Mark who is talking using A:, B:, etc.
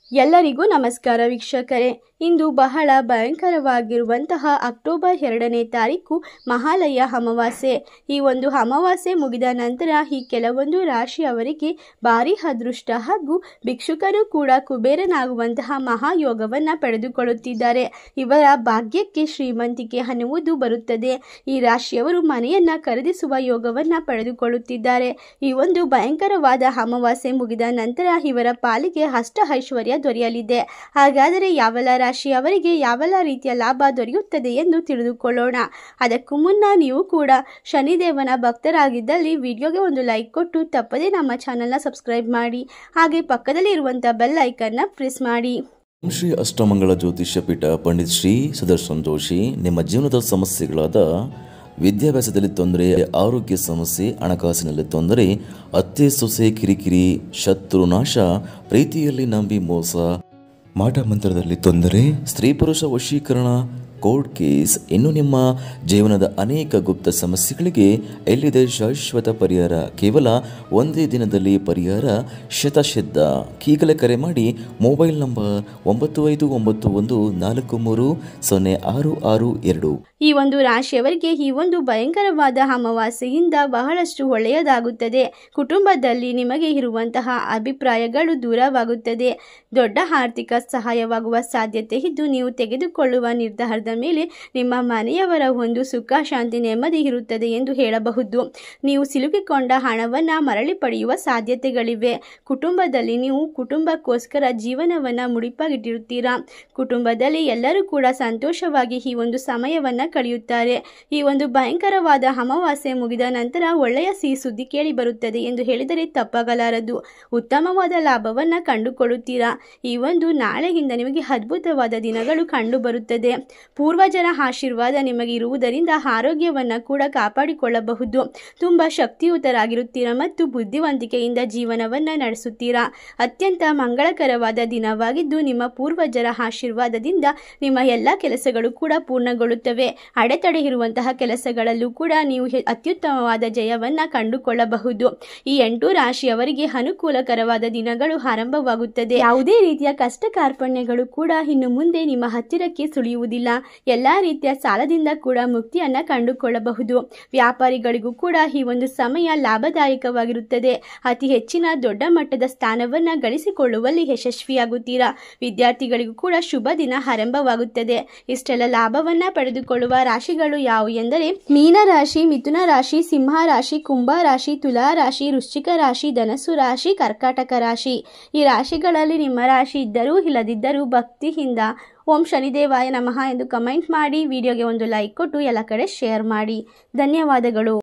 A: ಎಲ್ಲರಿಗೂ ನಮಸ್ಕಾರ ವೀಕ್ಷಕರೇ. ಇಂದು ಬಹಳ ಭಯಂಕರವಾಗಿರುವಂತಹ ಅಕ್ಟೋಬರ್ 2ನೇ ತಾರೀಕು ಮಹಾಲಯ ಅಮಾವಾಸ್ಯೆ. ಈ ಒಂದು ಅಮಾವಾಸ್ಯೆ ಮುಗಿದ ನಂತರ ಈ ಕೆಲವೊಂದು ರಾಶಿಯವರಿಗೆ ಭಾರಿ ಅದೃಷ್ಟ ಹಾಗೂ ಭಿಕ್ಷುಕರು ಕೂಡ ಕುಬೇರನಾಗುವಂತಹ ಮಹಾಯೋಗವನ್ನು ಪಡೆದುಕೊಳ್ಳುತ್ತಿದ್ದಾರೆ. ಇವರ ಭಾಗ್ಯಕ್ಕೆ ಶ್ರೀಮಂತಿಕೆ ಅನ್ನುವುದು ಬರುತ್ತದೆ. ಈ ರಾಶಿಯವರು ಮನೆಯನ್ನು ಖರೀದಿಸುವ ಯೋಗವನ್ನು ಪಡೆದುಕೊಳ್ಳುತ್ತಿದ್ದಾರೆ. ಈ ಒಂದು ಭಯಂಕರವಾದ ಅಮಾವಾಸ್ಯೆ ಮುಗಿದ ನಂತರ ಇವರ ಪಾಲಿಗೆ ಅಷ್ಟ ಐಶ್ವರ್ಯ ದೊರೆಯಲಿದೆ. ಹಾಗಾದರೆ ಯಾವೆಲ್ಲ ರಾಶಿಯವರಿಗೆ ಯಾವೆಲ್ಲ ರೀತಿಯ ಲಾಭ ದೊರೆಯುತ್ತದೆ ಎಂದು ತಿಳಿದುಕೊಳ್ಳೋಣ. ಅದಕ್ಕೂ ಮುನ್ನ ನೀವು ಕೂಡ ಶನಿದೇವನ ಭಕ್ತರಾಗಿದ್ದಲ್ಲಿ ವಿಡಿಯೋಗೆ ಒಂದು ಲೈಕ್ ಕೊಟ್ಟು ತಪ್ಪದೇ ನಮ್ಮ ಚಾನೆಲ್ನ ಸಬ್ಸ್ಕ್ರೈಬ್ ಮಾಡಿ, ಹಾಗೆ ಪಕ್ಕದಲ್ಲಿ ಇರುವಂಥ ಬೆಲ್ ಐಕನ್ನ ಪ್ರೆಸ್ ಮಾಡಿ.
B: ಶ್ರೀ ಅಷ್ಟಮಂಗಳ ಜ್ಯೋತಿಷ್ಯ ಪೀಠ ಪಂಡಿತ್ ಶ್ರೀ ಸುದರ್ಶನ್ ಜೋಶಿ ನಿಮ್ಮ ಜೀವನದ ಸಮಸ್ಯೆಗಳಾದ ವಿದ್ಯಾಭ್ಯಾಸದಲ್ಲಿ ತೊಂದರೆ, ಆರೋಗ್ಯ ಸಮಸ್ಯೆ, ಹಣಕಾಸಿನಲ್ಲಿ ತೊಂದರೆ, ಅತ್ತೆ ಸೊಸೆ ಕಿರಿಕಿರಿ, ಶತ್ರುನಾಶ, ಪ್ರೀತಿಯಲ್ಲಿ ನಂಬಿ ಮೋಸ, ಮಾಟ ಮಂತ್ರದಲ್ಲಿ ತೊಂದರೆ, ಸ್ತ್ರೀ ಪುರುಷ ವಶೀಕರಣ, ಕೋರ್ಟ್ ಕೇಸ್, ಇನ್ನು ನಿಮ್ಮ ಜೀವನದ ಅನೇಕ ಗುಪ್ತ ಸಮಸ್ಯೆಗಳಿಗೆ ಎಲ್ಲಿದೆ ಶಾಶ್ವತ ಪರಿಹಾರ. ಕೇವಲ ಒಂದೇ ದಿನದಲ್ಲಿ ಪರಿಹಾರ ಶತಸಿದ್ಧ. ಈಗಲೇ ಕರೆ ಮಾಡಿ ಮೊಬೈಲ್ ನಂಬರ್ 9591430662.
A: ಈ ಒಂದು ರಾಶಿಯವರಿಗೆ ಈ ಒಂದು ಭಯಂಕರವಾದ ಅಮಾವಾಸ್ಯೆಯಿಂದ ಬಹಳಷ್ಟು ಒಳ್ಳೆಯದಾಗುತ್ತದೆ. ಕುಟುಂಬದಲ್ಲಿ ನಿಮಗೆ ಇರುವಂತಹ ಅಭಿಪ್ರಾಯಗಳು ದೂರವಾಗುತ್ತದೆ. ದೊಡ್ಡ ಆರ್ಥಿಕ ಸಹಾಯವಾಗುವ ಸಾಧ್ಯತೆ ಇದ್ದು ನೀವು ತೆಗೆದುಕೊಳ್ಳುವ ನಿರ್ಧಾರದ ಮೇಲೆ ನಿಮ್ಮ ಮನೆಯವರ ಒಂದು ಸುಖ, ಶಾಂತಿ, ನೆಮ್ಮದಿ ಇರುತ್ತದೆ ಎಂದು ಹೇಳಬಹುದು. ನೀವು ಸಿಲುಕಿಕೊಂಡ ಹಣವನ್ನು ಮರಳಿ ಪಡೆಯುವ ಸಾಧ್ಯತೆಗಳಿವೆ. ಕುಟುಂಬದಲ್ಲಿ ನೀವು ಕುಟುಂಬಕ್ಕೋಸ್ಕರ ಜೀವನವನ್ನು ಮುಡಿಪಾಗಿಟ್ಟಿರುತ್ತೀರಾ. ಕುಟುಂಬದಲ್ಲಿ ಎಲ್ಲರೂ ಕೂಡ ಸಂತೋಷವಾಗಿ ಈ ಒಂದು ಸಮಯವನ್ನು ಕಳೆಯುತ್ತಾರೆ. ಈ ಒಂದು ಭಯಂಕರವಾದ ಅಮಾವಾಸ್ಯೆ ಮುಗಿದ ನಂತರ ಒಳ್ಳೆಯ ಸಿಹಿ ಸುದ್ದಿ ಕೇಳಿ ಬರುತ್ತದೆ ಎಂದು ಹೇಳಿದರೆ ತಪ್ಪಾಗಲಾರದು. ಉತ್ತಮವಾದ ಲಾಭವನ್ನು ಕಂಡುಕೊಳ್ಳುತ್ತೀರಾ. ಈ ಒಂದು ನಾಳೆಯಿಂದ ನಿಮಗೆ ಅದ್ಭುತವಾದ ದಿನಗಳು ಕಂಡು ಬರುತ್ತದೆ. ಪೂರ್ವಜರ ಆಶೀರ್ವಾದ ನಿಮಗೆ ಇರುವುದರಿಂದ ಆರೋಗ್ಯವನ್ನು ಕೂಡ ಕಾಪಾಡಿಕೊಳ್ಳಬಹುದು. ತುಂಬ ಶಕ್ತಿಯುತರಾಗಿರುತ್ತೀರಾ ಮತ್ತು ಬುದ್ಧಿವಂತಿಕೆಯಿಂದ ಜೀವನವನ್ನು ನಡೆಸುತ್ತೀರಾ. ಅತ್ಯಂತ ಮಂಗಳಕರವಾದ ದಿನವಾಗಿದ್ದು ನಿಮ್ಮ ಪೂರ್ವಜರ ಆಶೀರ್ವಾದದಿಂದ ನಿಮ್ಮ ಎಲ್ಲ ಕೆಲಸಗಳು ಕೂಡ ಪೂರ್ಣಗೊಳ್ಳುತ್ತವೆ. ಅಡೆತಡೆ ಇರುವಂತಹ ಕೆಲಸಗಳಲ್ಲೂ ಕೂಡ ನೀವು ಅತ್ಯುತ್ತಮವಾದ ಜಯವನ್ನು ಕಂಡುಕೊಳ್ಳಬಹುದು. ಈ 8 ರಾಶಿಯವರಿಗೆ ಅನುಕೂಲಕರವಾದ ದಿನಗಳು ಆರಂಭವಾಗುತ್ತದೆ. ಯಾವುದೇ ರೀತಿಯ ಕಷ್ಟ ಕಾರ್ಪಣ್ಯಗಳು ಕೂಡ ಇನ್ನು ಮುಂದೆ ನಿಮ್ಮ ಹತ್ತಿರಕ್ಕೆ ಸುಳಿಯುವುದಿಲ್ಲ. ಎಲ್ಲ ರೀತಿಯ ಸಾಲದಿಂದ ಕೂಡ ಮುಕ್ತಿಯನ್ನು ಕಂಡುಕೊಳ್ಳಬಹುದು. ವ್ಯಾಪಾರಿಗಳಿಗೂ ಕೂಡ ಈ ಒಂದು ಸಮಯ ಲಾಭದಾಯಕವಾಗಿರುತ್ತದೆ. ಅತಿ ಹೆಚ್ಚಿನ ದೊಡ್ಡ ಮಟ್ಟದ ಸ್ಥಾನವನ್ನು ಗಳಿಸಿಕೊಳ್ಳುವಲ್ಲಿ ಯಶಸ್ವಿಯಾಗುತ್ತೀರಾ. ವಿದ್ಯಾರ್ಥಿಗಳಿಗೂ ಕೂಡ ಶುಭ ದಿನ ಆರಂಭವಾಗುತ್ತದೆ. ಇಷ್ಟೆಲ್ಲ ಲಾಭವನ್ನು ಪಡೆದುಕೊಳ್ಳುವ ರಾಶಿಗಳು ಯಾವುವು ಎಂದರೆ ಮೀನ ರಾಶಿ, ಮಿಥುನ ರಾಶಿ, ಸಿಂಹ ರಾಶಿ, ಕುಂಭ ರಾಶಿ, ತುಲಾ ರಾಶಿ, ವೃಶ್ಚಿಕ ರಾಶಿ, ಧನಸ್ಸು ರಾಶಿ, ಕರ್ಕಾಟಕ ರಾಶಿ. ಈ ರಾಶಿಗಳಲ್ಲಿ ನಿಮ್ಮ ರಾಶಿ ಇದ್ದರೂ ಇಲ್ಲದಿದ್ದರೂ ಭಕ್ತಿಯಿಂದ ಓಂ ಶನಿದೇವಾಯ ನಮಃ ಎಂದು ಕಮೆಂಟ್ ಮಾಡಿ, ವಿಡಿಯೋಗೆ ಒಂದು ಲೈಕ್ ಕೊಟ್ಟು ಎಲ್ಲ ಕಡೆ ಶೇರ್ ಮಾಡಿ. ಧನ್ಯವಾದಗಳು.